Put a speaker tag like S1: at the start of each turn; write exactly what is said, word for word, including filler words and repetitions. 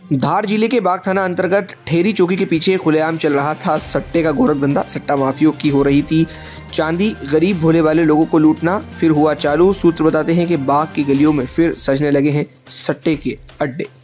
S1: धार जिले के बाग थाना अंतर्गत ठेरी चौकी के पीछे खुलेआम चल रहा था सट्टे का गोरख धंधा। सट्टा माफियों की हो रही थी चांदी, गरीब भोले वाले लोगों को लूटना फिर हुआ चालू। सूत्र बताते हैं कि बाग की गलियों में फिर सजने लगे हैं सट्टे के अड्डे।